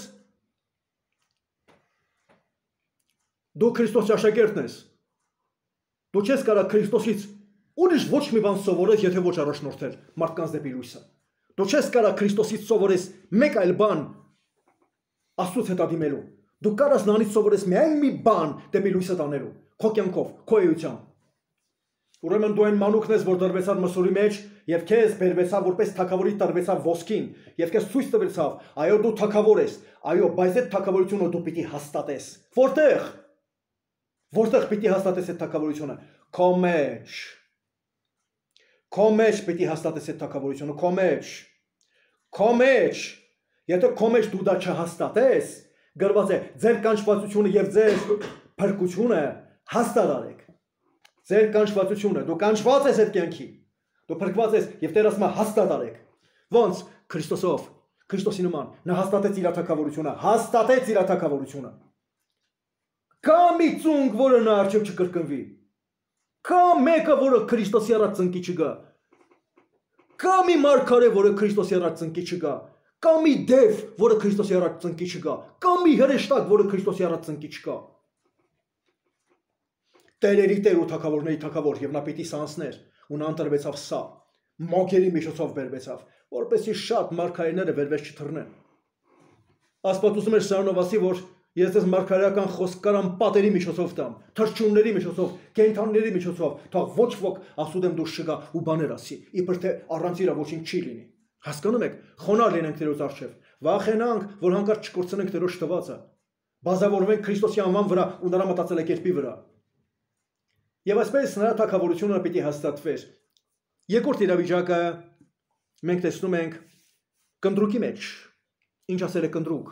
դու Քրիստոսի աշակերտն ես, դու չես կարող Քրիստոսից ուրիշ ոչ մի բան սովորես, եթե ոչ առաջնորդել մարդկանց դեպի լույսը, դու չես կարող Քրիստոսից սովորես մեկ այլ բան Աստծուց հետադիմելու, դու կարաս նրանից սովորես միայն մի բան դեպի լույսը տանելու, քո կյանքով, քո էությամբ, Ուրեմն դու այն մանուկն ես, որ դրվեցավ մսուրի մեջ, եւ քեզ բերվեցավ որպես թագավորի տրվեցավ ոսկին, եւ քեզ ցույց տվեցավ, այո դու թագավոր ես, այո, բայց այդ թագավորությունը դու պիտի հաստատես։ Որտեղ։ Որտեղ պիտի հաստատես այդ թագավորությունը։ Քո մեջ։ Քո մեջ պիտի հաստատես այդ թագավորությունը, քո մեջ։ Քո մեջ։ Եթե քո մեջ դու դա չհաստատես, գրված է, ձեր կանչվածությունը եւ ձեր փրկությունը հաստատ արեք։ Ձեր կանչվածությունը, դու կանչված ես այդ կյանքի, դու փրկված ես եւ Տեր ասում է հաստատ արեք։ Ոնց Քրիստոսով, Քրիստոսի նման, նա հաստատեց իր թագավորությունը, հաստատեց իր թագավորությունը։ Կա մի ծունկ, որը նա արդյոք չկրկնվի։ Կա մեկը, որը Քրիստոսի առաջ ծնկի չգա։ Կա մի մարգարե, որը Քրիստոսի առաջ ծնկի չգա։ Կա մի դև, որը Քրիստոսի առաջ ծնկի չգա։ Կա մի հրեշտակ, որը Քրիստոսի առաջ ծնկի չգա։ Տերերի Տեր ու թագավորների թագավոր եւ նա պիտի սանսներ ու նա ընտրվեցավ սա մոգերի միջոցով բերվեցավ որպեսզի շատ մարգարեները վերվեր չթռնեն Աստված ուզում էր սրանով ասի որ ես ձեզ մարգարեական խոսք կարամ պատերի միջոցով տամ թռչունների միջոցով կենդանիների միջոցով թող ոչ ոք ասուդեմ դուրս չգա ու բաներ ասի իբր թե առանց իրա ոչինչ չի լինի հասկանում եք խոնարհ լինենք Տերոջ առջև վախենանք որ հանկարծ չկորցնենք Տերոջ տվածը բազավորվենք Քրիստոսի անվան վրա ու նրա մտածելակերպի վրա Եվ այսպես նրա թագավորությունը պիտի հաստատվեր։ Երկրորդ իրավիճակը մենք տեսնում ենք կնդրուկի մեջ։ Ինչ ասել է կնդրուկ։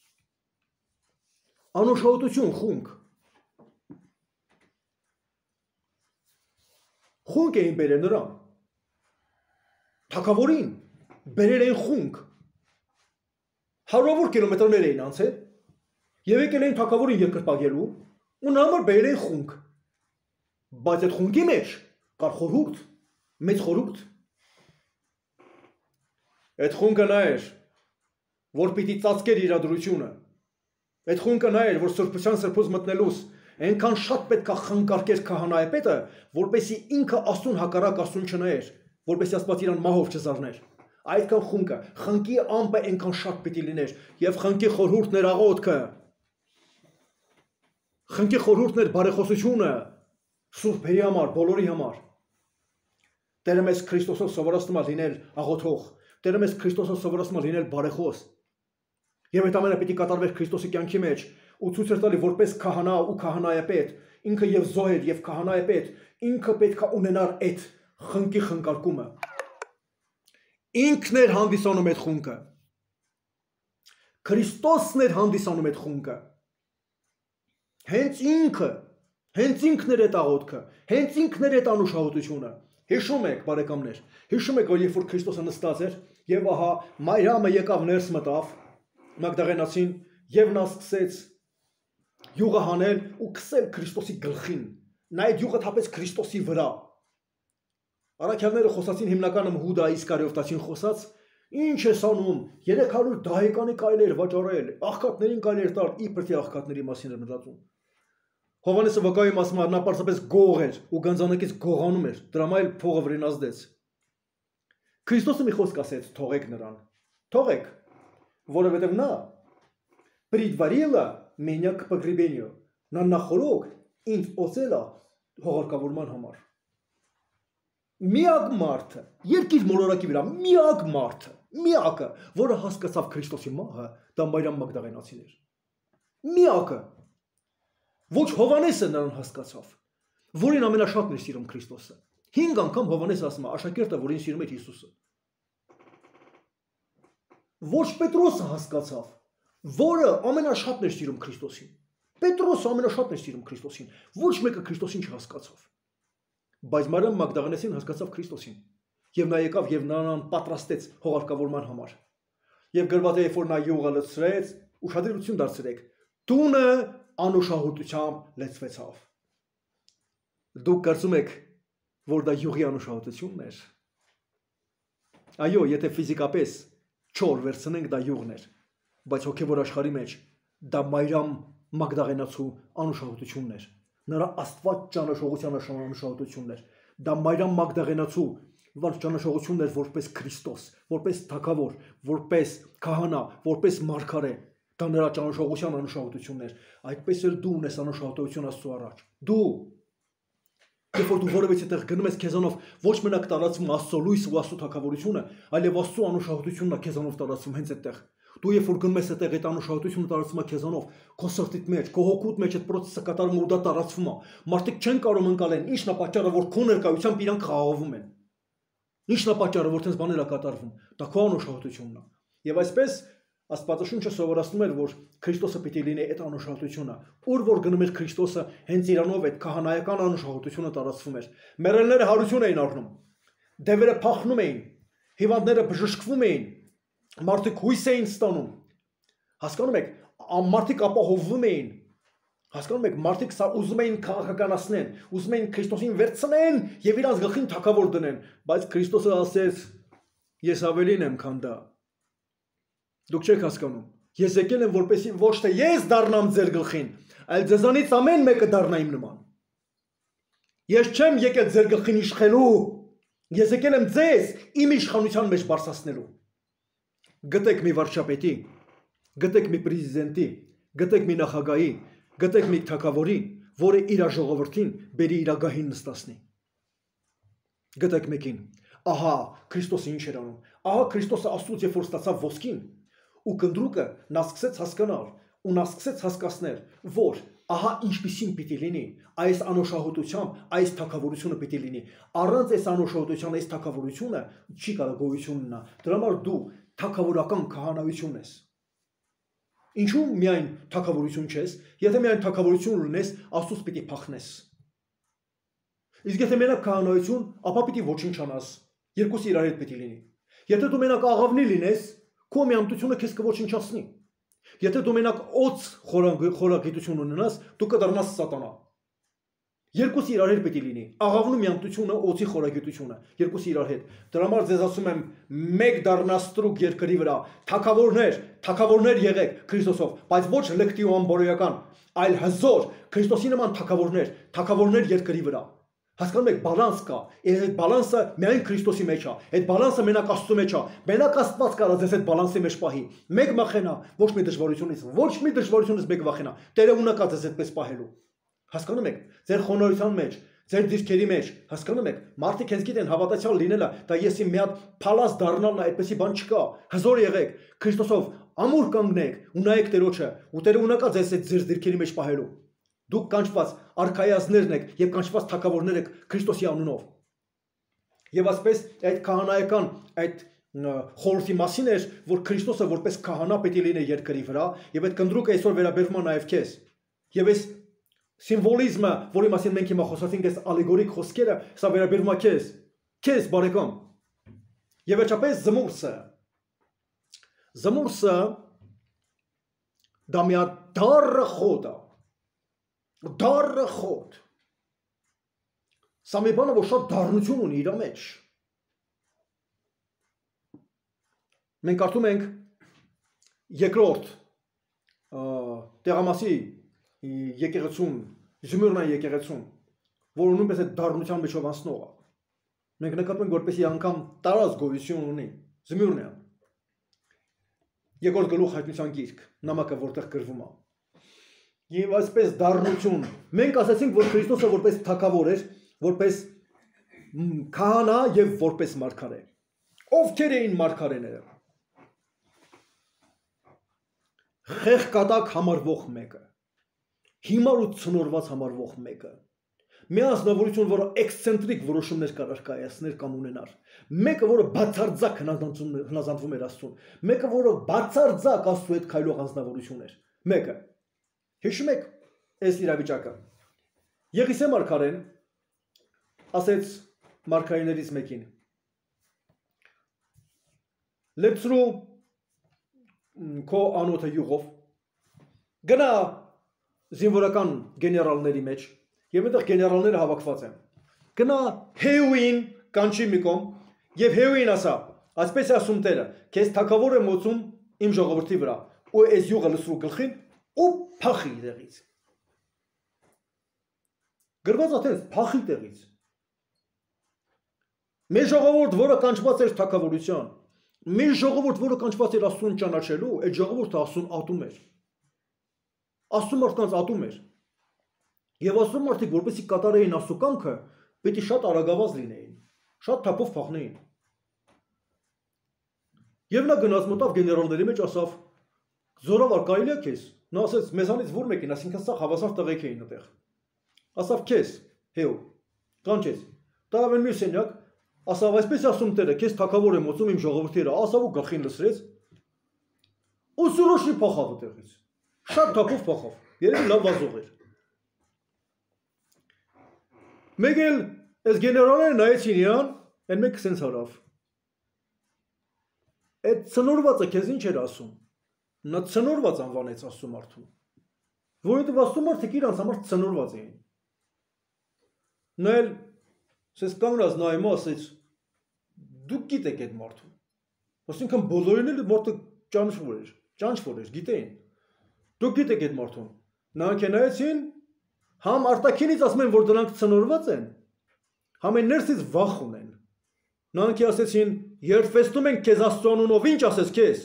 Անուշահոտություն, խունկ։ Խունկ էին բերել նրան։ Թագավորին բերել էին խունկ։ Հարյուրավոր կիլոմետրներ էին անցել եւ եկել էին թագավորին երկրպագելու ու նա համար բերել էին խունկ։ Բայց այդ խունկի մեջ կար խորհուրդ, մեծ խորհուրդ։ Այդ խունկը նա էր, որ պիտի ծածկեր իրադրությունը։ Այդ խունկը նա էր, որ սրբության սրբոց մտնելուց այնքան շատ պետք է խնկարկեր քահանայապետը, որպեսզի ինքը Աստծուն հակառակ Աստծուն չնայեր, որպեսզի Աստված իրան մահով չզարներ։ Այդքան խունկը, խնկի ամպը այնքան շատ պիտի լիներ, եւ խնկի խորհուրդն էր աղոթքը։ Խնկի խորհուրդն էր բարեխոսությունը։ Սուրբերի համար, բոլորի համար։ Տերը մեզ Քրիստոսով սովորացնում է լինել աղոթող։ Տերը մեզ Քրիստոսով սովորացնում է լինել բարեխոս։ Եվ այդ ամենը պիտի կատարվեր Քրիստոսի կյանքի մեջ ու ցույց էր տալի որպես քահանա ու քահանայապետ, ինքը եւ զոհեր եւ քահանայապետ, ինքը պետք է ունենար այդ խնկի խնկարկումը։ Ինքն էր հանդիսանում այդ խունկը։ Քրիստոսն էր հանդիսանում այդ խունկը։ Հենց ինքը Հենց ինքն էր այդ աղոթքը, հենց ինքն էր այդ անուշահոտությունը։ Հիշում եք, բարեկամներ, հիշում եք, որ երբ որ Քրիստոսը նստած էր, եւ ահա Մարիամը եկավ ներս մտավ, Մագդաղենացին, եւ նա սկսեց յուղը հանել ու քսել Քրիստոսի գլխին։ Նա այդ յուղը թափեց Քրիստոսի վրա։ Առաքյալները խոսացին հիմնականում Հուդա Իսկարիովտացին խոսած, ինչ ես անում, երեք հարյուր դահեկանի կարելի էր վաճառել, աղքատներին կարելի էր տալ, իբր թե աղքատների մասին էր մտածում։ Հովանեսը վկայում ասում է նա պարզապես գող էր ու գանձանակից գողանում էր, դրա համար էլ փողը վրին ազդեց։ Քրիստոսը մի խոսք ասեց, թողեք նրան, թողեք, որովհետև նա предварила меня к погребению, նա նախորոք ինձ օծել է հողարկավորման համար։ Միակ մարդը, երկիր մոլորակի վրա միակ մարդը, միակը, որը հասկացավ Քրիստոսի մահը, դա Մարիամ Մագդաղենացին էր։ Միակը Ոչ Հովանեսը նրան հասկացավ, որին ամենաշատն էր սիրում Քրիստոսը։ Հինգ անգամ Հովանեսը ասում է, աշակերտը, որին սիրում էր Հիսուսը։ Ոչ Պետրոսը հասկացավ, որը ամենաշատն էր սիրում Քրիստոսին։ Պետրոսը ամենաշատն էր սիրում Քրիստոսին, ոչ մեկը Քրիստոսին չհասկացավ։ Բայց Մարիամ Մագդաղենացին հասկացավ Քրիստոսին։ Եվ նա եկավ եւ նրան պատրաստեց հողարկավորման համար։ Եվ գրված է, երբ որ նա յուղը լցրեց, ուշադրություն դարձրեք, տունը անուշահոտությամբ լեցվեցավ։ Դուք կարծում եք, որ դա յուղի անուշահոտությունն էր։ Այո, եթե ֆիզիկապես չոր վերցնենք, դա յուղն էր, բայց հոգևոր աշխարհի մեջ դա Մարիամ Մագդաղենացու անուշահոտությունն էր։ Նրա Աստված ճանաչողության անուշահոտությունն էր։ Դա Մարիամ Մագդաղենացու ճանաչողությունն էր որպես Քրիստոս, որպես թագավոր, որպես քահանա, որպես մարգարե։ Դա նրա ճանաչողության անուշահոտությունն էր։ Այդպես էլ դու ունես անուշահոտություն Աստծո առաջ։ Դու Երբ որ դու որևէ տեղ գնում ես քեզանով ոչ մենակ տարածվում Աստծո լույսը ու Աստծո թագավորությունը, այլև Աստծո անուշահոտությունն է քեզանով տարածվում հենց այդտեղ։ Դու երբ որ գնում ես այդտեղ այդ անուշահոտությունը տարածվում է քեզանով, քո սրտիդ մեջ, քո հոգուդ մեջ այդ process-ը կատարվում ու դա տարածվում է։ Մարդիկ չեն կարող ընկալեն, ի՞նչն է պատճառը, որ քո ներկայությամբ իրանք խաղաղվում են։ Ի՞նչն է պատճառը, որ այդպես բաներ է կատարվում։ Դա քո անուշահոտությունն է։ Եվ այսպես Աստվածաշունչը սովորացնում էր, որ Քրիստոսը պիտի լինի այդ անուշահոտությունը, ուր որ գնում էր Քրիստոսը, հենց իրանով այդ քահանայական անուշահոտությունը տարածվում էր։ Մեռելները հարություն էին առնում, դևերը փախնում էին, հիվանդները բժշկվում էին, մարդիկ հույս էին ստանում։ Հասկանում եք, մարդիկ ապահովվում էին։ Հասկանում եք, մարդիկ սա ուզում էին քաղաքականացնեն, ուզում էին Քրիստոսին վերցնեն եւ իրանց գլխին թագավոր դնեն, բայց Քրիստոսը ասեց. ես ավելին եմ, քան դա։ Դուք չեք հասկանում։ Ես եկել եմ, որպեսզի ոչ թե ես դառնամ ձեր գլխին, այլ ձեզանից ամեն մեկը դառնա իմ նման։ Ես չեմ եկել ձեր գլխին իշխելու, ես եկել եմ ձեզ իմ իշխանության մեջ բարձրացնելու։ Գտեք մի վարչապետի, գտեք մի պրեզիդենտի, գտեք մի նախագահի, գտեք մի թագավորի, որը իր ժողովրդին բերի իր գահին նստացնի։ Գտեք մեկին։ Ահա Քրիստոսը ինչ էր անում։ Ահա Քրիստոսը Աստծուց երբ որ ստացավ ոսկին, ու կնդրուկը նա սկսեց հասկանալ, ու նա սկսեց հասկացնել, որ ահա ինչպիսին պիտի լինի, այս անուշահոտությամբ, այս թագավորությունը պիտի լինի։ Առանց այս անուշահոտության, այս թագավորությունը չի կարող գոյություն ունենա։ Դրա համար դու թագավորական քահանայություն ես։ Ինչու միայն թագավորություն չես, եթե միայն թագավորություն ունես, Աստծուց պիտի փախնես։ Իսկ եթե մենակ քահանայություն, ապա պիտի ոչնչանաս, երկուսը իրար հետ պիտի լինի։ Եթե դու մենակ աղավնի լինես, քո միամտությունը քեզ կոչնչացնի։ Եթե դու մենակ օծ խորագիտություն ունենաս, դու կդառնաս սատանա։ Երկուսը իրար հետ պիտի լինի։ Աղավնու միամտությունը, օծի խորագիտությունը, երկուսը իրար հետ։ Դրա համար ձեզ ասում եմ, մեկ դառնաստրուկ երկրի վրա, թագավորներ, թագավորներ եղեք Քրիստոսով, բայց ոչ լկտի ու ամբորոյական, այլ հզոր Քրիստոսի նման թագավորներ, թագավորներ երկրի վրա։ Հասկանում եք, բալանս կա, այդ բալանսը միայն Քրիստոսի մեջ է, այդ բալանսը մենակ Աստծո մեջ է, մենակ Աստված կարա ձեզ այդ բալանսի մեջ պահի։ Մեկ վախենա, ոչ մի դժվարությունից, ոչ մի դժվարությունից մեկ վախենա, Տերը ունակ է ձեզ այդպես պահելու։ Հասկանում եք, ձեր խոնարհության մեջ, ձեր դիրքերի մեջ, հասկանում եք, մարդիկ հենց գիտեն հավատացյալ լինելը, դա եսի մի հատ փալաս դառնալն է, այդպեսի բան չկա։ Հզոր եղեք, Քրիստոսով ամուր կանգնեք ու նայեք Տերոջը, ու Տերը ունակ է ձեզ այդ ձեր դիրքերի մեջ պահելու։ Դուք կանչված արքայազներն եք եւ կանչված թագավորներ եք Քրիստոսի անունով։ Եվ ասպես այդ քահանայական այդ խորհրդի մասին էր, որ Քրիստոսը որպես քահանա պետք է լինի երկրի վրա, եւ այդ կնդրուկը այսօր վերաբերվում է նաեւ քեզ։ Եվ այս սիմվոլիզմը, որի մասին մենք հիմա խոսացինք, այս ալեգորիկ խոսքերը, սա վերաբերվում է քեզ, քեզ բարեկամ։ Եվ վերջապես զմուրսը։ Զմուրսը դա մի հատ դառը խոտ է։ Դառը խոտ։ Սա մի բանը, որ շատ դառնություն ունի իր մեջ։ Մենք կարդում ենք երկրորդ տեղամասի եկեղեցում, Զմիրնա եկեղեցում, որ նույնպես այդ դառնության մեջով անցնող է։ Մենք նկատում ենք, որպեսզի անգամ տարած գոյություն ունի Զմիրնա։ Երկրորդ գլուխ հայտնության գիրք, նամակը որտեղ գրվում է։ Եվ այսպես դառնություն։ Մենք ասացինք, որ Քրիստոսը որպես թագավոր էր, որպես քահանա եւ որպես մարգարե։ Ովքեր էին մարգարեները։ Խեղկատակ համարվող մեկը, հիմար ու ցնորված համարվող մեկը, մի ազնվորություն, որը էքսցենտրիկ որոշումներ կարող կայացներ կամ ունենար, մեկը, որը բացարձակ հնազանդվում էր Աստծուն, մեկը, որը բացարձակ Աստծու հետ քայլող ազնվորություն էր, մեկը։ Հիշում եք այս իրավիճակը։ Եղիսե մարգարեն ասեց մարգարեներից մեկին. Լեցրու քո անոթը յուղով, գնա զինվորական գեներալների մեջ, եւ այդտեղ գեներալները հավաքված են։ Գնա Հեուին կանչի մի կողմ եւ Հեուին ասա. այսպես է ասում Տերը, քեզ թագավոր եմ ոցում իմ ժողովրդի վրա, ու այս յուղը լսրու գլխին ու փախի տեղից։ Գրված աթես փախի տեղից։ Մի ժողովուրդ, որը կանչված էր թագավորության, մի ժողովուրդ, որը կանչված էր Աստծուն ճանաչելու, այդ ժողովուրդը Աստծուն ատում էր։ Աստծու մարդկանց ատում էր։ Եվ Աստծու մարդիկ, որպեսզի կատարեին Աստծու կամքը, պետք է շատ արագավազ լինեին, շատ թափով փախնեին։ Եվ նա գնաց մտավ գեներալների մեջ, ասավ. Զորավար կարելի է քեզ։ Նա ասեց, մեզանից որ մեկին, այսինքն սա հավասար տղեկ էին այդտեղ։ Ասավ քեզ, հեո, կանչեց։ Տարավ են մի սենյակ, ասավ, այսպես ասում Տերը, քեզ թագավոր եմ ոցում իմ ժողովրդի վրա, ասավ ու գլխին լսրեց։ Ու սուրոշի փախավ այդտեղից։ Շատ թափով փախավ։ Երևի լավ վազող էր։ Մեկ էլ այս գեներալները նայեցին իրան, այն մեկը սենց հարավ։ Այդ ցնորվածը քեզ ինչ էր ասում։ Նա ցնորված անվանեց Աստծո մարդուն։ Որովհետև Աստծո մարդիկ իրանց համար ցնորված էին։ Նա էլ սես կանգնած նայում ասեց. Դուք գիտեք այդ մարդուն։ Այսինքն բոլորին էլ մարդը ճանաչվոր էր, ճանաչվոր էր, գիտեին։ Դուք գիտեք այդ մարդուն։ Նրանք նայեցին, համ արտաքինից ասում են, որ դրանք ցնորված են, համ են ներսից վախ ունեն։ Նրանք ասեցին, երբ վեստում ենք քեզ Աստծո անունով, ինչ ասես քեզ։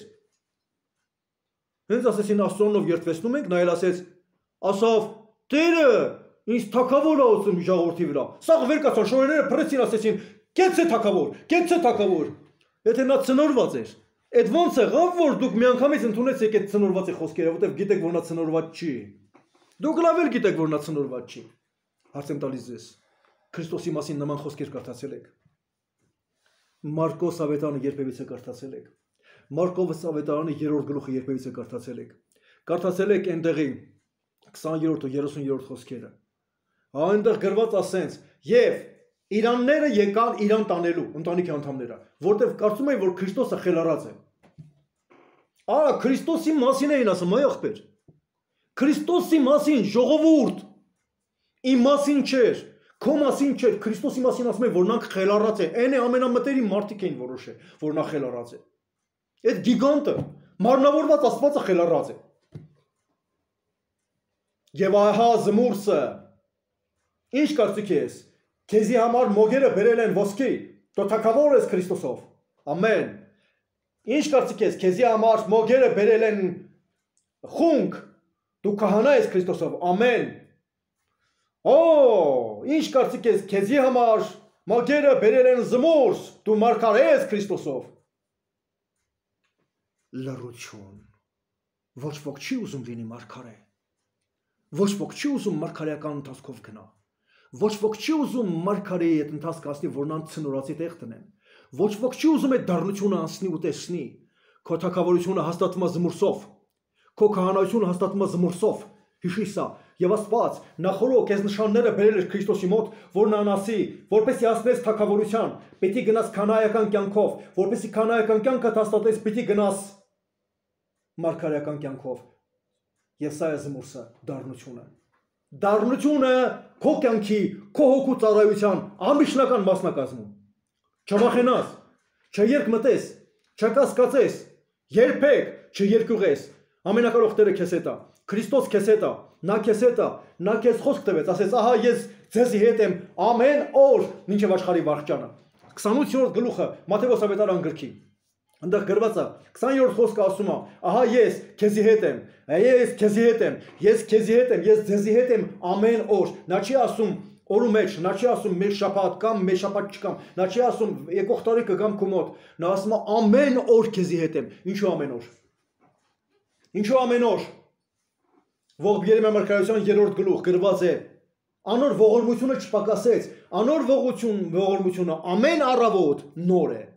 Հենց ասեցին Աստծո անունով երբ վեստում ենք, նա էլ ասեց, ասավ, Տերը ինձ թագավոր է ուսում ժողովրդի վրա։ Սա վեր կացան, շորերները փռեցին, ասեցին, կեցե թագավոր, կեցե թագավոր։ Եթե նա ցնորված էր, այդ ոնց եղավ, որ դուք միանգամից ընդունեցիք այդ ցնորվածի խոսքերը, որտեղ գիտեք, որ նա ցնորված չի։ Դուք լավ էլ գիտեք, որ նա ցնորված չի։ Հարց եմ տալիս ձեզ, Քրիստոսի մասին նման խոսքեր կարդացել եք։ Մարկոս ավետարանը երբևիցե կարդացել եք։ Մարկոս ավետարանը երրորդ գլուխը երբևիցե կարդացել եք։ Կարդացել եք այնտեղի քսաներորդ ու երեսուներորդ խոսքերը։ Այնտեղ գրված ասենց. եւ իրանները եկան իրան տանելու, ընտանիքի անդամները, որտեղ կարծում էին, որ Քրիստոսը խելառած է։ Արա, Քրիստոսի մասին էին ասում, այ ախպեր։ Քրիստոսի մասին ժողովուրդ, իմ մասին չէր, քո մասին չէր, Քրիստոսի մասին ասում են, որ նրանք խելառած են, այն է ամենամտերիմ մարդիկ էին որոշել, որ նա խելառած է։ Այդ գիգանտը, մարմնավորված Աստվածը խելառած է։ Եվ ահա զմուրսը, ինչ կարծիք ես, քեզի համար մոգերը բերել են ոսկի, դու թագավոր ես Քրիստոսով, ամեն։ Ինչ կարծիք ես, քեզի համար մոգերը բերել են խունկ, դու քահանա ես Քրիստոսով, ամեն։ Օ, ինչ կարծիք ես, քեզի համար մոգերը բերել են զմուրս, դու մարգարե ես Քրիստոսով։ Լռություն։ Ոչ ոք չի ուզում լինի մարգարե։ Ոչ ոք չի ուզում մարգարեական ընթացքով գնա։ Ոչ ոք չի ուզում մարգարեի այդ ընթացքը ասնի, որ նրան ցնորացի տեղ տնեն։ Ոչ ոք չի ուզում այդ դառնությունը անցնի ու տեսնի։ Քո թագավորությունը հաստատվում է զմուրսով։ Քո քահանայությունը հաստատվում է զմուրսով։ Հիշի սա։ Եվ Աստված նախորդ քեզ նշանները բերել էր Քրիստոսի մոտ, որ նա ասի, որպեսզի հասնես թագավորության, պիտի գնաս քանայական կյանքով, որպեսզի քանայական կյանքը հաստատես, պիտի գնաս մարգարեական կյանքով։ Եվ սա է զմուրսը, դառնությունը։ Դառնությունը քո կյանքի, քո հոգու ծառայության ամբիշնական մասնակազմում։ Չվախենաս, չերկմտես, չկասկածես, երբեք չերկյուղես։ Ամենակարող Տերը քեզ հետ է, Քրիստոս քեզ հետ է, նա քեզ հետ է, նա քեզ խոսք տվեց, ասեց, ահա ես ձեզի հետ եմ ամեն օր, մինչև աշխարհի վարչանը։ քսանութերորդ գլուխը Մատթեոս ավետարան գրքի։ Այնտեղ գրված է քսաներորդ խոսքը ասում է, ահա ես քեզի հետ եմ, ես քեզի հետ եմ, ես քեզի հետ եմ, ես ձեզի հետ եմ ամեն օր։ Նա չի ասում օրու մեջ, նա չի ասում մեր շաբաթ կամ մեր շաբաթ չկամ, նա չի ասում եկող տարի կգամ քո մոտ, նա ասում է ամեն օր քեզի հետ եմ։ Ինչու ամեն օր։ Ինչու ամեն օր։ Ողբ Երեմիա մարգարեության երրորդ գլուխ գրված է. անոր ողորմությունը չպակասեց, անոր ողորմություն, ողորմությունը ամեն առավոտ նոր է։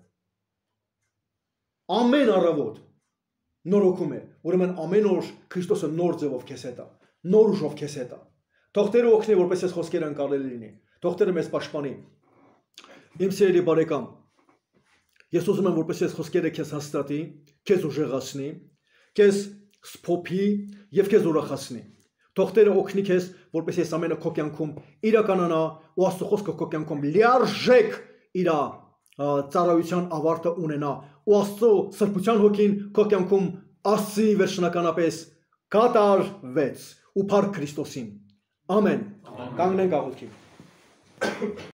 Ամեն առավոտ նորոգում է, ուրեմն ամեն օր Քրիստոսը նոր ձևով քեզ հետ է, նոր ուժով քեզ հետ է։ Թող Տերը օգնի, որպես այս խոսքերը անցալի լինի։ Թող Տերը մեզ պաշտպանի։ Իմ սիրելի բարեկամ, ես ուզում եմ, որպես այս խոսքերը քեզ հաստատի, քեզ ուժեղացնի, քեզ սփոփի եւ քեզ ուրախացնի։ Թող Տերը օգնի քեզ, որպես այս ամենը քո կյանքում իրականանա ու Աստծո խոսքը քո կյանքում լիարժեք իր ծառայության ավարտը ունենա ու Աստծո սրբության հոգին քո կյանքում ասի վերջնականապես կատարվեց ու փառք Քրիստոսին։ Ամեն։ Կանգնենք աղոթքի։